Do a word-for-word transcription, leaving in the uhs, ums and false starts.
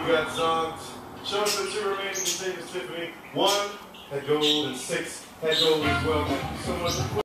You got ZONK. Show us the two remaining containers, Tiffany. One had gold and six had gold as well. Thank you so much.